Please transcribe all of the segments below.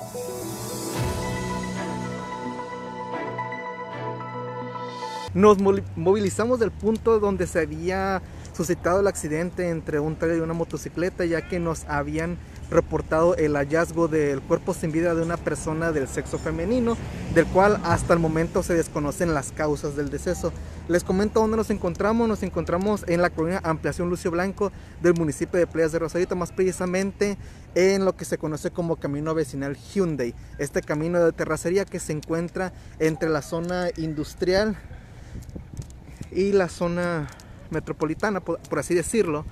Nos movilizamos del punto donde se había suscitado el accidente entre un trailer y una motocicleta, ya que nos habían reportado el hallazgo del cuerpo sin vida de una persona del sexo femenino, del cual hasta el momento se desconocen las causas del deceso. Les comento dónde nos encontramos. Nos encontramos en la colonia Ampliación Lucio Blanco del municipio de Playas de Rosarito, más precisamente en lo que se conoce como Camino Vecinal Hyundai. Este camino de terracería que se encuentra entre la zona industrial y la zona metropolitana, por así decirlo,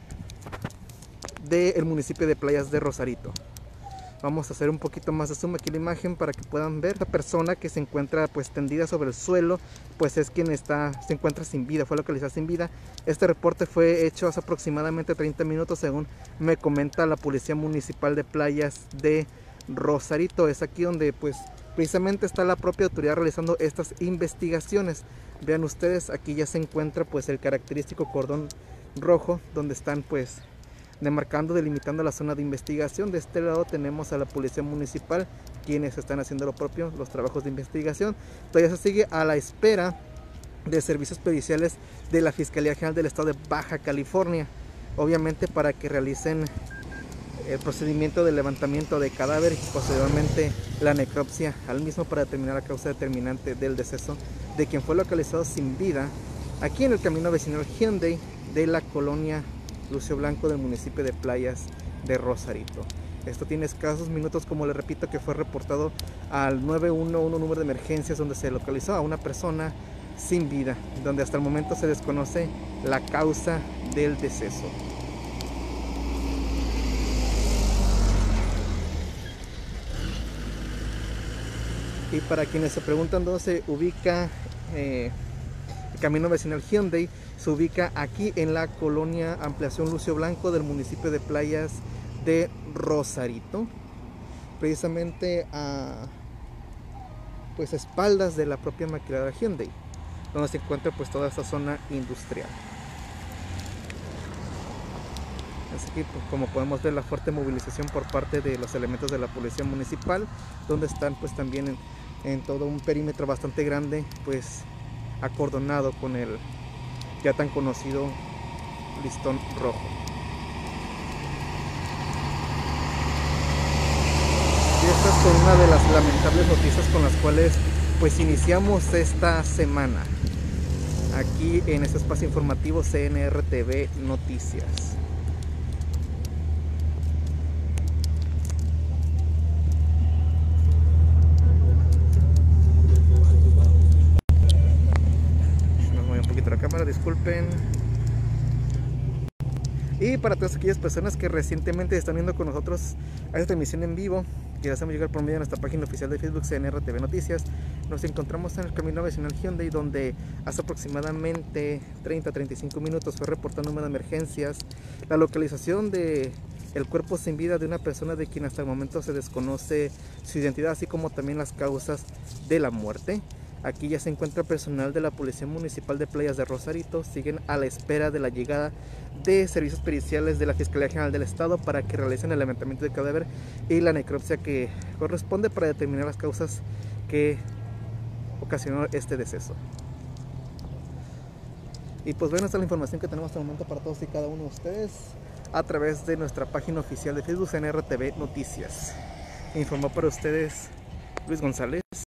del municipio de Playas de Rosarito. Vamos a hacer un poquito más de zoom aquí la imagen para que puedan ver. Esta persona que se encuentra pues tendida sobre el suelo, pues es quien se encuentra sin vida, fue localizada sin vida. Este reporte fue hecho hace aproximadamente 30 minutos, según me comenta la Policía Municipal de Playas de Rosarito. Es aquí donde pues precisamente está la propia autoridad realizando estas investigaciones. Vean ustedes, aquí ya se encuentra pues el característico cordón rojo, donde están pues demarcando, delimitando la zona de investigación. De este lado tenemos a la Policía Municipal, quienes están haciendo lo propio, los trabajos de investigación. Todavía se sigue a la espera de servicios periciales de la Fiscalía General del Estado de Baja California, obviamente para que realicen el procedimiento de levantamiento de cadáver y posteriormente la necropsia al mismo para determinar la causa determinante del deceso de quien fue localizado sin vida aquí en el camino vecinal Hyundai de la colonia Lucio Blanco del municipio de Playas de Rosarito. Esto tiene escasos minutos, como les repito, que fue reportado al 911, número de emergencias, donde se localizó a una persona sin vida, donde hasta el momento se desconoce la causa del deceso. Y para quienes se preguntan dónde se ubica el camino vecinal Hyundai, se ubica aquí en la colonia Ampliación Lucio Blanco del municipio de Playas de Rosarito, precisamente a pues espaldas de la propia maquiladora Hyundai, donde se encuentra pues toda esta zona industrial. Así que pues, como podemos ver, la fuerte movilización por parte de los elementos de la Policía Municipal, donde están pues también en todo un perímetro bastante grande, pues acordonado con el ya tan conocido listón rojo. Y esta es una de las lamentables noticias con las cuales pues iniciamos esta semana aquí en este espacio informativo CNR TV Noticias. La cámara, disculpen. Y para todas aquellas personas que recientemente están viendo con nosotros a esta transmisión en vivo, que hacemos llegar por medio de nuestra página oficial de Facebook CNR TV Noticias, nos encontramos en el camino vecinal Hyundai, donde hace aproximadamente 30-35 minutos fue reportado un número de emergencias la localización de el cuerpo sin vida de una persona de quien hasta el momento se desconoce su identidad, así como también las causas de la muerte. Aquí ya se encuentra personal de la Policía Municipal de Playas de Rosarito. Siguen a la espera de la llegada de servicios periciales de la Fiscalía General del Estado para que realicen el levantamiento del cadáver y la necropsia que corresponde para determinar las causas que ocasionó este deceso. Y pues bueno, esta es la información que tenemos hasta el momento para todos y cada uno de ustedes a través de nuestra página oficial de Facebook CNR TV Noticias. Informó para ustedes Luis González.